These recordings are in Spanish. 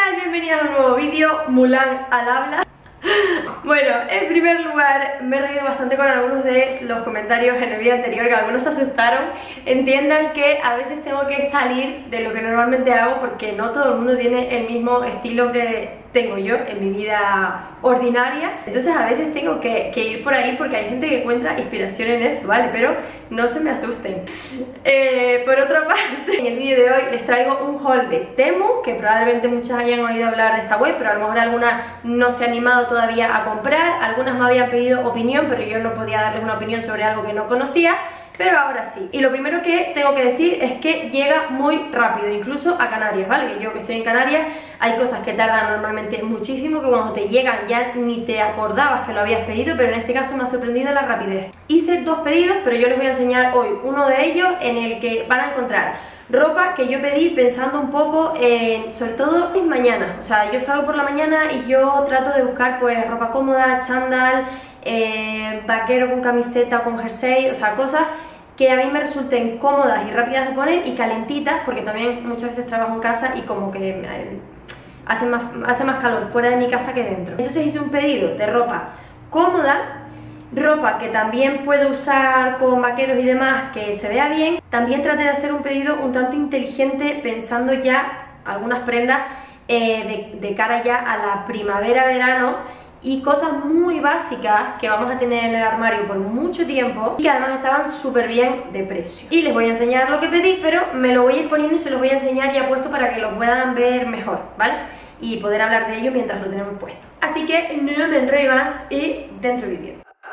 tal? Bienvenidos a un nuevo vídeo, Mulan al habla. Bueno, en primer lugar me he reído bastante con algunos de los comentarios en el vídeo anterior, que algunos se asustaron. Entiendan que a veces tengo que salir de lo que normalmente hago porque no todo el mundo tiene el mismo estilo que tengo yo en mi vida ordinaria. Entonces a veces tengo que ir por ahí porque hay gente que encuentra inspiración en eso, ¿vale? Pero no se me asusten. Por otra parte, en el vídeo de hoy les traigo un haul de Temu, que probablemente muchas hayan oído hablar de esta web, pero a lo mejor algunas no se han animado todavía a comprar. Algunas me habían pedido opinión, pero yo no podía darles una opinión sobre algo que no conocía. Pero ahora sí. Y lo primero que tengo que decir es que llega muy rápido, incluso a Canarias, ¿vale? Que yo que estoy en Canarias, hay cosas que tardan normalmente muchísimo, que cuando te llegan ya ni te acordabas que lo habías pedido, pero en este caso me ha sorprendido la rapidez. Hice dos pedidos, pero yo les voy a enseñar hoy uno de ellos en el que van a encontrar ropa que yo pedí pensando un poco en, sobre todo en mañanas. O sea, yo salgo por la mañana y yo trato de buscar pues ropa cómoda, chándal, vaquero con camiseta o con jersey, o sea, cosas que a mí me resulten cómodas y rápidas de poner y calentitas, porque también muchas veces trabajo en casa y como que hace más calor fuera de mi casa que dentro. Entonces hice un pedido de ropa cómoda, ropa que también puedo usar con vaqueros y demás, que se vea bien. También traté de hacer un pedido un tanto inteligente, pensando ya algunas prendas de cara ya a la primavera-verano, y cosas muy básicas que vamos a tener en el armario por mucho tiempo y que además estaban súper bien de precio. Y les voy a enseñar lo que pedí, pero me lo voy a ir poniendo y se los voy a enseñar ya puesto para que lo puedan ver mejor, ¿vale? Y poder hablar de ello mientras lo tenemos puesto. Así que no me enrollo más y dentro vídeo.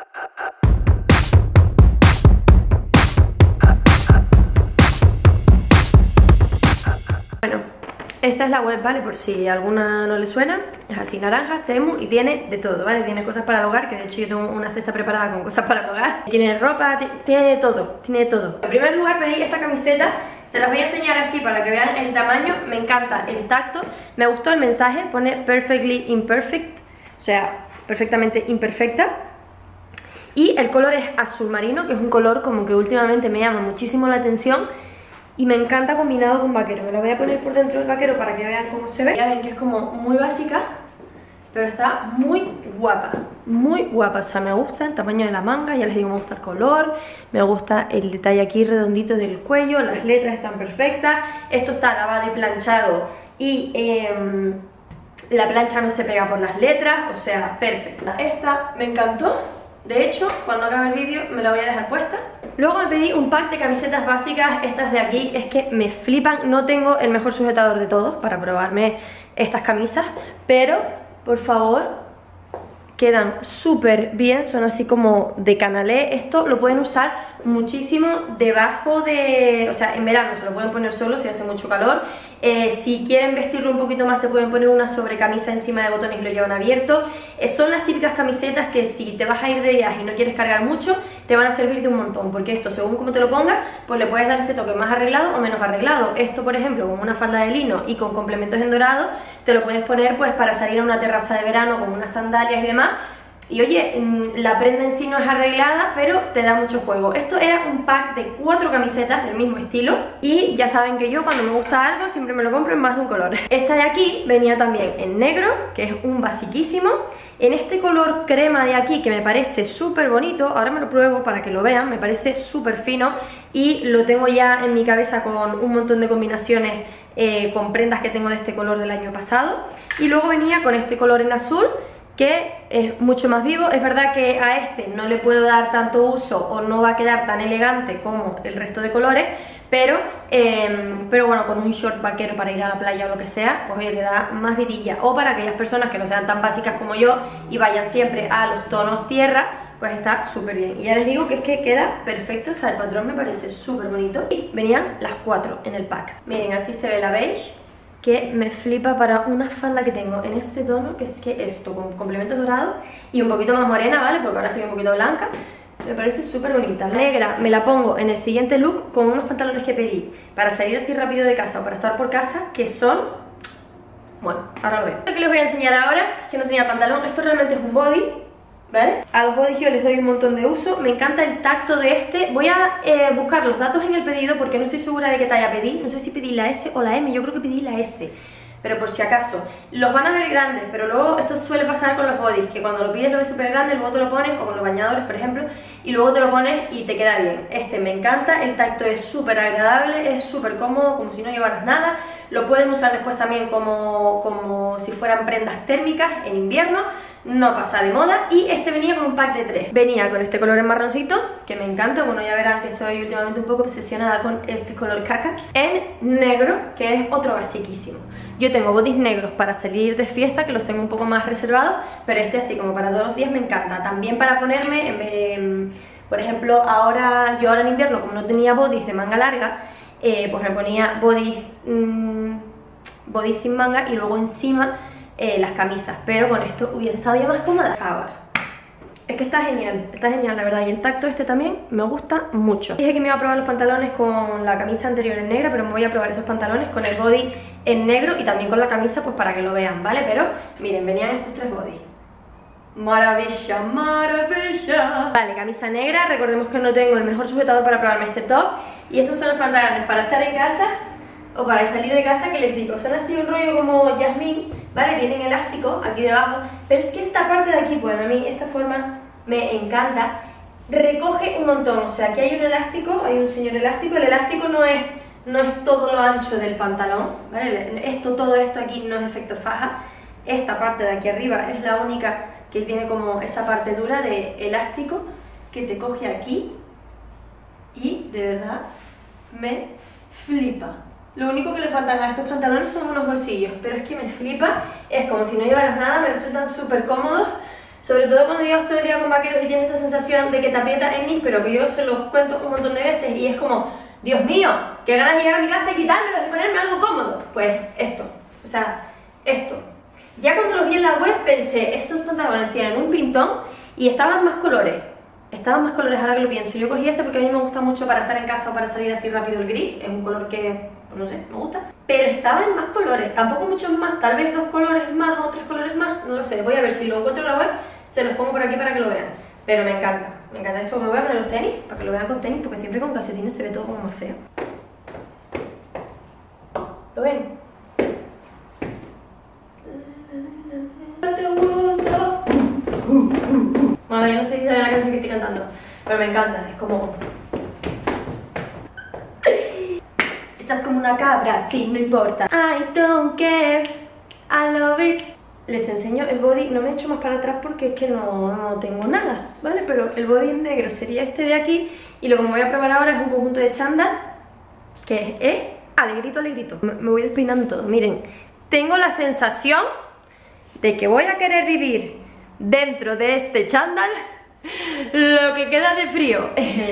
Bueno, esta es la web, ¿vale? Por si a alguna no le suena. Es así, naranja, Temu, y tiene de todo, ¿vale? Tiene cosas para el hogar, que de hecho yo tengo una cesta preparada con cosas para el hogar. Tiene ropa, tiene de todo, tiene de todo. En primer lugar pedí esta camiseta. Se las voy a enseñar así para que vean el tamaño. Me encanta el tacto. Me gustó el mensaje, pone perfectly imperfect, o sea, perfectamente imperfecta. Y el color es azul marino, que es un color como que últimamente me llama muchísimo la atención. Y me encanta combinado con vaquero. Me la voy a poner por dentro del vaquero para que vean cómo se ve. Ya ven que es como muy básica, pero está muy guapa. Muy guapa, o sea, me gusta el tamaño de la manga. Ya les digo, me gusta el color. Me gusta el detalle aquí redondito del cuello. Las letras están perfectas. Esto está lavado y planchado. Y la plancha no se pega por las letras. O sea, perfecta. Esta me encantó. De hecho, cuando acabe el vídeo me la voy a dejar puesta. Luego me pedí un pack de camisetas básicas. Estas de aquí es que me flipan. No tengo el mejor sujetador de todos para probarme estas camisas, pero por favor, quedan súper bien. Son así como de canalé. Esto lo pueden usar muchísimo debajo de... O sea, en verano se lo pueden poner solo si hace mucho calor. Si quieren vestirlo un poquito más, se pueden poner una sobrecamisa encima de botones y lo llevan abierto. Son las típicas camisetas que si te vas a ir de viaje y no quieres cargar mucho, te van a servir de un montón, porque esto, según como te lo pongas, pues le puedes dar ese toque más arreglado o menos arreglado. Esto, por ejemplo, con una falda de lino y con complementos en dorado, te lo puedes poner pues para salir a una terraza de verano con unas sandalias y demás. Y oye, la prenda en sí no es arreglada, pero te da mucho juego. Esto era un pack de 4 camisetas del mismo estilo. Y ya saben que yo cuando me gusta algo siempre me lo compro en más de un color. Esta de aquí venía también en negro, que es un basiquísimo. En este color crema de aquí, que me parece súper bonito. Ahora me lo pruebo para que lo vean. Me parece súper fino y lo tengo ya en mi cabeza con un montón de combinaciones con prendas que tengo de este color del año pasado. Y luego venía con este color en azul, que es mucho más vivo. Es verdad que a este no le puedo dar tanto uso o no va a quedar tan elegante como el resto de colores, pero bueno, con un short vaquero para ir a la playa o lo que sea, pues le da más vidilla. O para aquellas personas que no sean tan básicas como yo y vayan siempre a los tonos tierra, pues está súper bien. Y ya les digo que es que queda perfecto, o sea, el patrón me parece súper bonito. Y venían las 4 en el pack. Miren, así se ve la beige, que me flipa para una falda que tengo en este tono, que es que esto, con complementos dorados y un poquito más morena, ¿vale? Porque ahora estoy un poquito blanca. Me parece súper bonita. La negra me la pongo en el siguiente look con unos pantalones que pedí para salir así rápido de casa o para estar por casa, que son... Bueno, ahora lo veo. Lo que les voy a enseñar ahora es que no tenía pantalón. Esto realmente es un body, ¿vale? A los body yo les doy un montón de uso. Me encanta el tacto de este. Voy a buscar los datos en el pedido porque no estoy segura de qué talla pedí. No sé si pedí la S o la M, yo creo que pedí la S. pero por si acaso. Los van a ver grandes, pero luego esto suele pasar con los bodys, que cuando lo pides lo ves súper grande, luego te lo pones, o con los bañadores por ejemplo, y luego te lo pones y te queda bien. Este me encanta, el tacto es súper agradable, es súper cómodo, como si no llevaras nada. Lo pueden usar después también como si fueran prendas térmicas en invierno, no pasa de moda. Y este venía con un pack de 3. Venía con este color en marroncito, que me encanta, bueno ya verán que estoy últimamente un poco obsesionada con este color caca. En negro, que es otro basiquísimo. Yo tengo bodys negros para salir de fiesta, que los tengo un poco más reservados, pero este así como para todos los días me encanta. También para ponerme, por ejemplo, yo ahora en invierno, como no tenía bodys de manga larga, pues me ponía body sin manga y luego encima las camisas, pero con esto hubiese estado ya más cómoda. Por favor, es que está genial, la verdad. Y el tacto este también me gusta mucho. Dije que me iba a probar los pantalones con la camisa anterior en negra, pero me voy a probar esos pantalones con el body en negro y también con la camisa, pues para que lo vean, ¿vale? Pero miren, venían estos 3 bodys. Maravilla, maravilla. Vale, camisa negra, recordemos que no tengo el mejor sujetador para probarme este top. Y estos son los pantalones para estar en casa o para salir de casa, que les digo, son así un rollo como Jasmine, ¿vale? Tienen elástico aquí debajo, pero es que esta parte de aquí, pues a mí esta forma me encanta. Recoge un montón, o sea, aquí hay un elástico, hay un señor elástico. El elástico no es todo lo ancho del pantalón, ¿vale? Todo esto aquí no es efecto faja. Esta parte de aquí arriba es la única que tiene como esa parte dura de elástico que te coge aquí y de verdad me flipa. Lo único que le faltan a estos pantalones son unos bolsillos, pero es que me flipa, es como si no llevaras nada, me resultan súper cómodos, sobre todo cuando llevas todo el día con vaqueros y tienes esa sensación de que te aprieta el nis, pero que yo se los cuento un montón de veces y es como, Dios mío, qué ganas de llegar a mi casa y quitármelos y ponerme algo cómodo. Pues esto, o sea, esto. Ya cuando los vi en la web pensé, estos pantalones tienen un pintón y estaban más colores. Ahora que lo pienso. Yo cogí este porque a mí me gusta mucho para estar en casa o para salir así rápido el gris. Es un color que, no sé, me gusta. Pero estaban más colores, tampoco muchos más. Tal vez 2 colores más o 3 colores más, no lo sé. Voy a ver si lo encuentro en la web, se los pongo por aquí para que lo vean. Pero me encanta esto. Me voy a poner los tenis para que lo vean con tenis, porque siempre con calcetines se ve todo como más feo. ¿Lo ven? Bueno, yo no sé si saben la canción que estoy cantando, pero me encanta, es como... Estás como una cabra, sí, no importa. I don't care, I love it. Les enseño el body, no me he hecho más para atrás porque es que no tengo nada, ¿vale? Pero el body en negro sería este de aquí. Y lo que me voy a probar ahora es un conjunto de chándal, que es alegrito, alegrito. Me voy despeinando todo, miren. Tengo la sensación de que voy a querer vivir dentro de este chándal lo que queda de frío.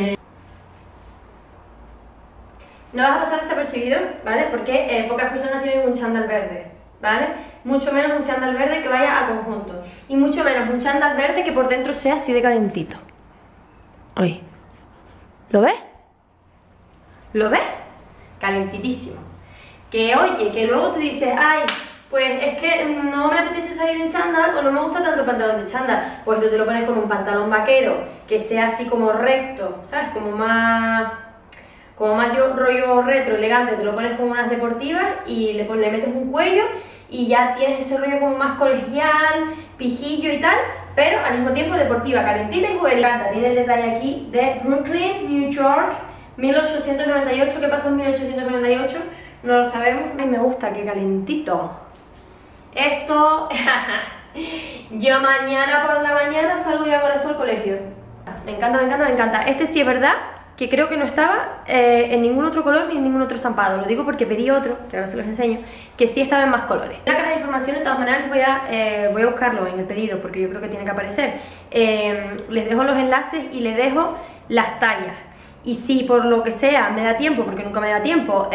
No vas a pasar desapercibido, ¿vale? Porque pocas personas tienen un chándal verde, ¿vale? Mucho menos un chándal verde que vaya a conjunto. Y mucho menos un chándal verde que por dentro sea así de calentito. Oye, ¿lo ves? ¿Lo ves? Calentitísimo. Que oye, que luego tú dices, ay, pues es que no me apetece salir en chándal o no me gusta tanto el pantalón de chándal. Pues tú te lo pones con un pantalón vaquero que sea así como recto, ¿sabes? Como más rollo retro, elegante. Te lo pones con unas deportivas y le metes un cuello y ya tienes ese rollo como más colegial, pijillo y tal, pero al mismo tiempo deportiva, calentita y juvenil. Tiene el detalle aquí de Brooklyn, New York, 1898. ¿Qué pasó en 1898? No lo sabemos. Ay, me gusta, que calentito. Esto, yo mañana por la mañana salgo ya con esto al colegio. Me encanta, me encanta, me encanta. Este sí es verdad que creo que no estaba en ningún otro color ni en ningún otro estampado. Lo digo porque pedí otro, que ahora se los enseño, que sí estaba en más colores. En la caja de información, de todas maneras, voy a buscarlo en el pedido porque yo creo que tiene que aparecer. Les dejo los enlaces y les dejo las tallas. Y si por lo que sea me da tiempo, porque nunca me da tiempo,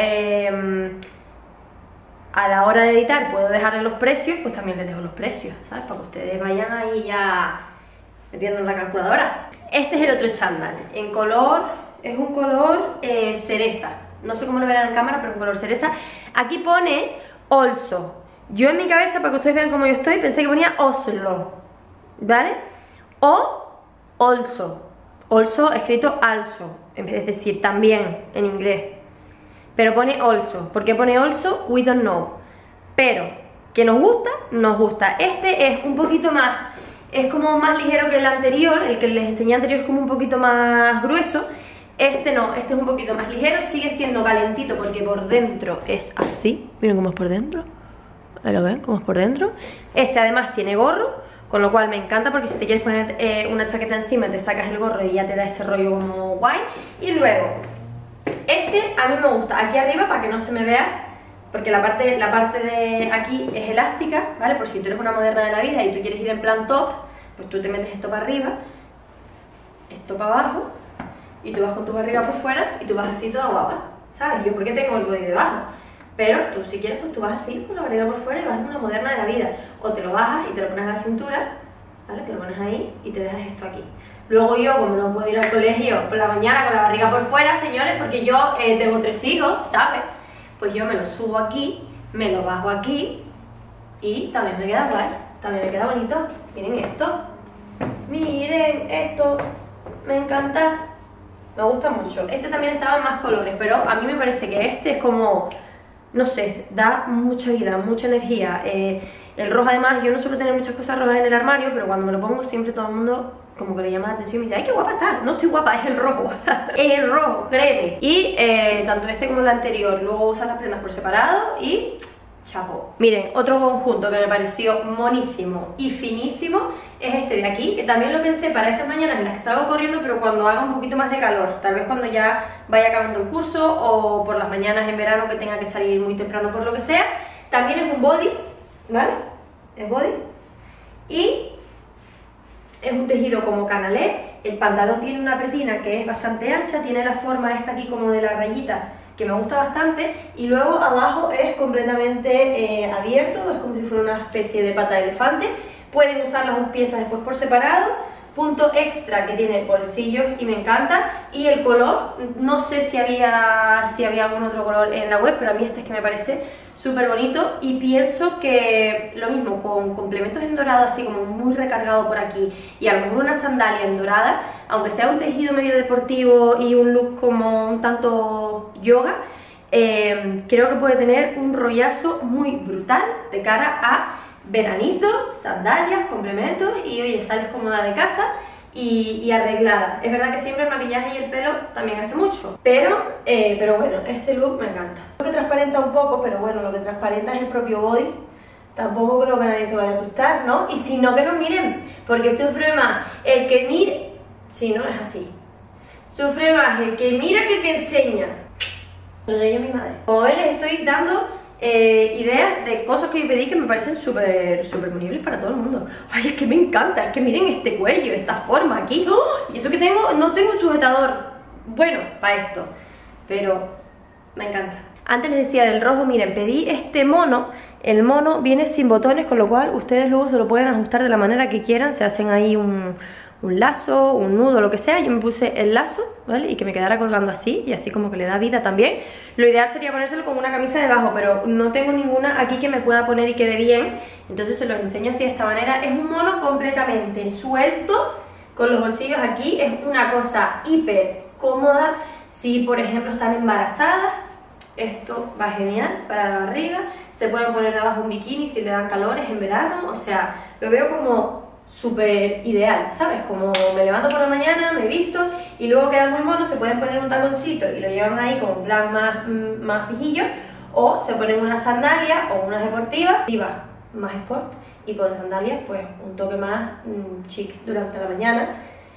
a la hora de editar puedo dejarles los precios, pues también les dejo los precios, ¿sabes? Para que ustedes vayan ahí ya metiendo en la calculadora. Este es el otro chándal, en color, es un color cereza. No sé cómo lo verán en cámara, pero es un color cereza. Aquí pone also. Yo en mi cabeza, para que ustedes vean cómo yo estoy, pensé que ponía Oslo, ¿vale? O also. Also escrito also, en vez de decir también en inglés. Pero pone also. ¿Por qué pone also? We don't know. pero que nos gusta, nos gusta. Este es un poquito más, es como más ligero que el anterior, el que les enseñé anterior es como un poquito más grueso. Este no, este es un poquito más ligero, sigue siendo calentito porque por dentro es así. Miren cómo es por dentro. Ahí lo ven, cómo es por dentro. Este además tiene gorro, con lo cual me encanta porque si te quieres poner una chaqueta encima te sacas el gorro y ya te da ese rollo como guay. Y luego, este a mí me gusta aquí arriba para que no se me vea, porque la parte de aquí es elástica, ¿vale? Por si tú eres una moderna de la vida y tú quieres ir en plan top, pues tú te metes esto para arriba, esto para abajo, y tú vas con tu barriga por fuera y tú vas así toda guapa, ¿sabes? Yo porque tengo el body debajo, pero tú si quieres pues tú vas así con la barriga por fuera y vas una moderna de la vida, o te lo bajas y te lo pones a la cintura, ¿vale? Te lo pones ahí y te dejas esto aquí. Luego yo, como no puedo ir al colegio por la mañana con la barriga por fuera, señores, porque yo tengo 3 hijos, ¿sabes? Pues yo me lo subo aquí, me lo bajo aquí y también me queda guay, también me queda bonito. Miren esto, miren esto, me encanta. Me gusta mucho. Este también estaba en más colores, pero a mí me parece que este es como, no sé, da mucha vida, mucha energía. El rojo además, yo no suelo tener muchas cosas rojas en el armario, pero cuando me lo pongo siempre todo el mundo como que le llama la atención y me dice, ¡ay, qué guapa está! No estoy guapa, es el rojo. Es el rojo, créeme. Y tanto este como el anterior, luego usas las prendas por separado y chapo. Miren, otro conjunto que me pareció monísimo y finísimo es este de aquí, que también lo pensé para esas mañanas en las que salgo corriendo, pero cuando haga un poquito más de calor, tal vez cuando ya vaya acabando el curso o por las mañanas en verano que tenga que salir muy temprano por lo que sea. También es un body, ¿vale? Es body y es un tejido como canalé. El pantalón tiene una pretina que es bastante ancha, tiene la forma esta aquí como de la rayita que me gusta bastante, y luego abajo es completamente abierto, es como si fuera una especie de pata de elefante. Pueden usar las dos piezas después por separado. Punto extra que tiene bolsillos y me encanta. Y el color, no sé si había algún otro color en la web, pero a mí este es que me parece súper bonito y pienso que lo mismo, con complementos en dorado así como muy recargado por aquí y a lo mejor una sandalia en dorada, aunque sea un tejido medio deportivo y un look como un tanto yoga, creo que puede tener un rollazo muy brutal de cara a veranito, sandalias, complementos y oye, sales cómoda de casa y arreglada. Es verdad que siempre el maquillaje y el pelo también hace mucho, pero bueno, este look me encanta. Lo que transparenta un poco, pero bueno, lo que transparenta es el propio body. Tampoco creo que nadie se vaya a asustar, ¿no? Y si no, que nos miren, porque sufre más el que mire, si no es así, sufre más el que mira que el que enseña. Lo doy a mi madre. Como ven, les estoy dando ideas de cosas que yo pedí que me parecen súper ponibles para todo el mundo. Ay, es que me encanta, es que miren este cuello, esta forma aquí. ¡Oh! Y eso que no tengo un sujetador bueno para esto, pero me encanta. Antes les decía del rojo, miren, pedí este mono. El mono viene sin botones, con lo cual ustedes luego se lo pueden ajustar de la manera que quieran. Se hacen ahí un lazo, un nudo, lo que sea. Yo me puse el lazo, ¿vale? Y que me quedara colgando así, y así como que le da vida también. Lo ideal sería ponérselo con una camisa debajo, pero no tengo ninguna aquí que me pueda poner y quede bien. Entonces se los enseño así de esta manera. Es un mono completamente suelto, con los bolsillos aquí. Es una cosa hiper cómoda si, por ejemplo, están embarazadas. Esto va genial para la barriga. Se pueden poner abajo un bikini si le dan calores en verano. O sea, lo veo como súper ideal, ¿sabes? Como me levanto por la mañana, me visto y luego queda muy mono, se pueden poner un taconcito y lo llevan ahí como en plan más pijillo, o se ponen una sandalia o unas deportivas, más sport, y con sandalias pues un toque más chic durante la mañana.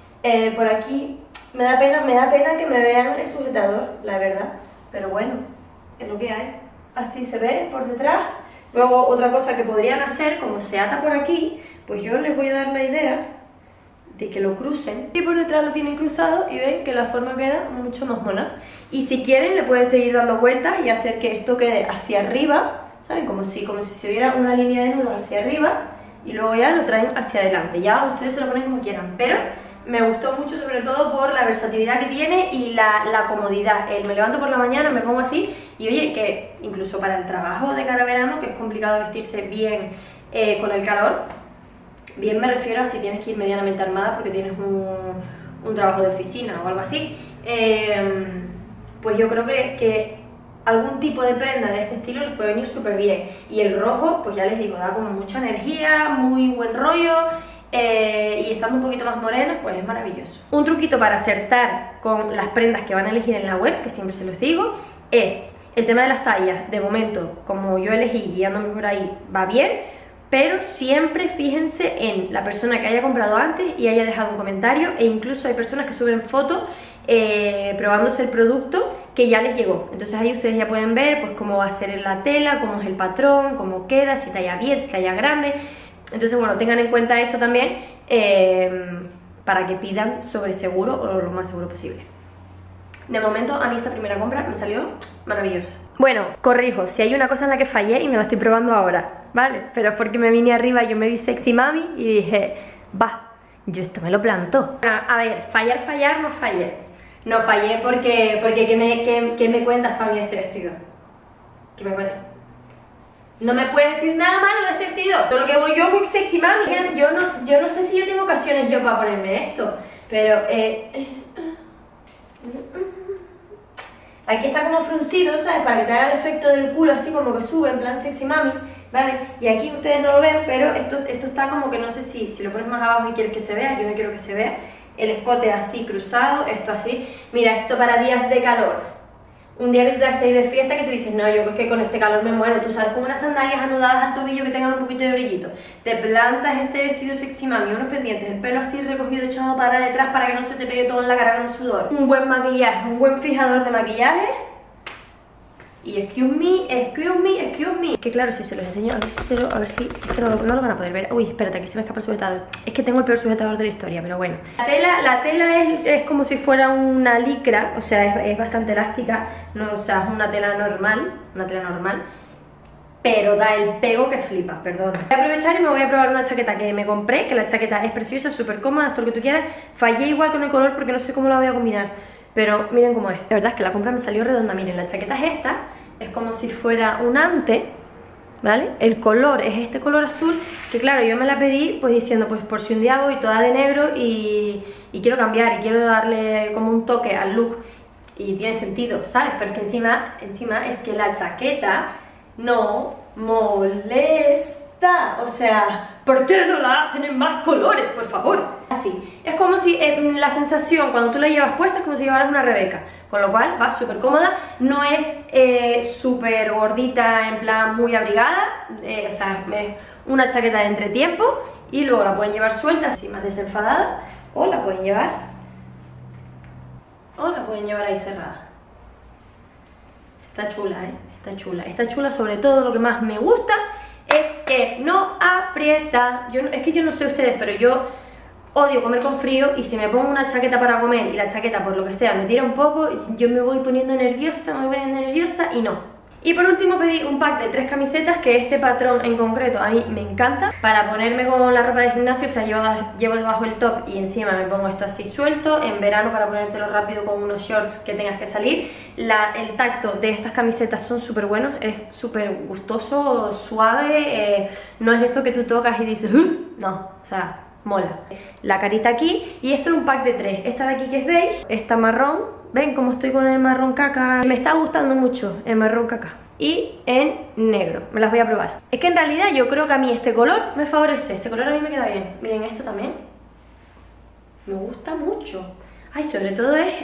Por aquí me da pena que me vean el sujetador, la verdad, pero bueno, es lo que hay. Así se ve por detrás. Luego otra cosa que podrían hacer, como se ata por aquí, pues yo les voy a dar la idea de que lo crucen y por detrás lo tienen cruzado y ven que la forma queda mucho más mona. Y si quieren le pueden seguir dando vueltas y hacer que esto quede hacia arriba, ¿saben? Como si se viera una línea de nudos hacia arriba y luego ya lo traen hacia adelante. Ya ustedes se lo ponen como quieran, pero me gustó mucho sobre todo por la versatilidad que tiene y la comodidad. Me levanto por la mañana, me pongo así y oye, que incluso para el trabajo de cara a verano, que es complicado vestirse bien con el calor, bien me refiero a si tienes que ir medianamente armada porque tienes un trabajo de oficina o algo así, pues yo creo que algún tipo de prenda de este estilo les puede venir súper bien. Y el rojo, pues ya les digo, da como mucha energía, muy buen rollo. Y estando un poquito más moreno, pues es maravilloso. Un truquito para acertar con las prendas que van a elegir en la web, que siempre se los digo, es el tema de las tallas. De momento, como yo elegí guiándome por ahí, va bien, pero siempre fíjense en la persona que haya comprado antes y haya dejado un comentario, e incluso hay personas que suben fotos probándose el producto que ya les llegó. Entonces ahí ustedes ya pueden ver pues cómo va a ser en la tela, cómo es el patrón, cómo queda, si talla bien, si talla grande. Entonces bueno, tengan en cuenta eso también para que pidan sobre seguro o lo más seguro posible. De momento a mí esta primera compra me salió maravillosa. Bueno, corrijo, si hay una cosa en la que fallé y me la estoy probando ahora, ¿vale? Pero es porque me vine arriba y yo me vi sexy mami y dije, va, yo esto me lo planto. A ver, fallar no fallé. No fallé porque ¿qué me cuentas tú a mí de este vestido? ¿Qué me cuentas? No me puedes decir nada malo de este vestido. Todo lo que voy yo muy sexy mami. Yo no sé si yo tengo ocasiones yo para ponerme esto, pero aquí está como fruncido, ¿sabes? Para que te haga el efecto del culo así como que sube, en plan sexy mami, ¿vale? Y aquí ustedes no lo ven, pero esto está como que no sé si lo pones más abajo y quieres que se vea. Yo no quiero que se vea. El escote así cruzado, esto así. Mira, esto para días de calor. Un día que tú te vas a ir de fiesta que tú dices, no, yo es que con este calor me muero. Tú sabes, con unas sandalias anudadas al tobillo que tengan un poquito de brillito. Te plantas este vestido sexy mami, unos pendientes, el pelo así recogido, echado para detrás para que no se te pegue todo en la cara con el sudor. Un buen maquillaje, un buen fijador de maquillaje. Y excuse me. Que claro, si se los enseño, a ver si es que no lo van a poder ver. Uy, espérate, aquí se me escapa el sujetador. Es que tengo el peor sujetador de la historia, pero bueno. La tela es como si fuera una licra, o sea, es bastante elástica. No, o sea, es una tela normal, pero da el pego que flipa, perdón. Voy a aprovechar y me voy a probar una chaqueta que me compré, que la chaqueta es preciosa, súper cómoda, todo lo que tú quieras. Fallé igual con el color porque no sé cómo la voy a combinar. Pero miren cómo es. La verdad es que la compra me salió redonda. Miren, la chaqueta es esta. Es como si fuera un ante, ¿vale? El color es este color azul. Que claro, yo me la pedí pues diciendo, pues por si un día voy toda de negro y quiero cambiar y quiero darle como un toque al look. Y tiene sentido, ¿sabes? Pero es que encima es que la chaqueta no molesta. O sea, ¿por qué no la hacen en más colores, por favor? Así, es como si la sensación cuando tú la llevas puesta es como si llevaras una Rebeca. Con lo cual va súper cómoda, no es súper gordita en plan muy abrigada. O sea, es una chaqueta de entretiempo. Y luego la pueden llevar suelta, así más desenfadada. O la pueden llevar ahí cerrada. Está chula, está chula. Está chula, sobre todo lo que más me gusta es que no aprieta. Es que yo no sé ustedes, pero yo odio comer con frío, y si me pongo una chaqueta para comer y la chaqueta por lo que sea me tira un poco, yo me voy poniendo nerviosa, y no. Y por último pedí un pack de 3 camisetas, que este patrón en concreto a mí me encanta, para ponerme con la ropa de gimnasio. O sea, llevo debajo el top y encima me pongo esto así suelto. En verano para ponértelo rápido con unos shorts que tengas que salir. El tacto de estas camisetas son súper buenos, es súper gustoso, suave, no es de esto que tú tocas y dices no, o sea, mola. La carita aquí, y esto es un pack de 3. Esta de aquí que es beige, esta marrón. ¿Ven cómo estoy con el marrón caca? Me está gustando mucho el marrón caca. Y en negro, me las voy a probar. Es que en realidad yo creo que a mí este color me favorece. Este color a mí me queda bien. Miren, esta también me gusta mucho. Ay, sobre todo es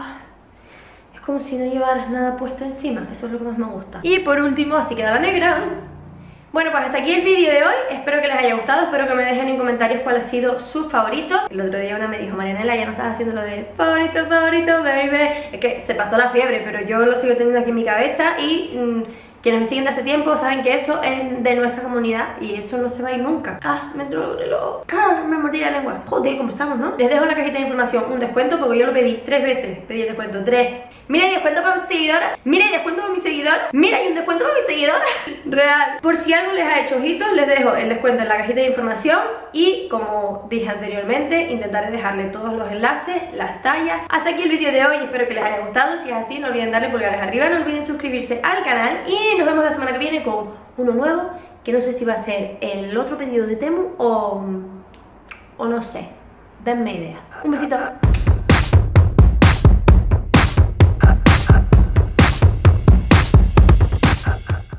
como si no llevaras nada puesto encima. Eso es lo que más me gusta. Y por último, así queda la negra. Bueno, pues hasta aquí el vídeo de hoy. Espero que les haya gustado, espero que me dejen en comentarios cuál ha sido su favorito. El otro día una me dijo, Marianela, ya no estás haciendo lo de favorito, baby. Es que se pasó la fiebre, pero yo lo sigo teniendo aquí en mi cabeza. Y quienes me siguen de hace tiempo saben que eso es de nuestra comunidad y eso no se va a ir nunca. Me entró el reloj. Me mordí la lengua. Joder, ¿cómo estamos, no? Les dejo en la cajita de información un descuento, porque yo lo pedí 3 veces. Pedí el descuento 3. Mira, hay descuento para mis seguidoras. Mira, hay descuento para mis seguidoras. Mira, hay un descuento para mis seguidoras. Real. Por si algo les ha hecho ojitos, les dejo el descuento en la cajita de información. Y como dije anteriormente, intentaré dejarle todos los enlaces, las tallas. Hasta aquí el vídeo de hoy. Espero que les haya gustado. Si es así, no olviden darle pulgares arriba. No olviden suscribirse al canal. Y nos vemos la semana que viene con uno nuevo, que no sé si va a ser el otro pedido de Temu o no sé. Denme idea. Un besito.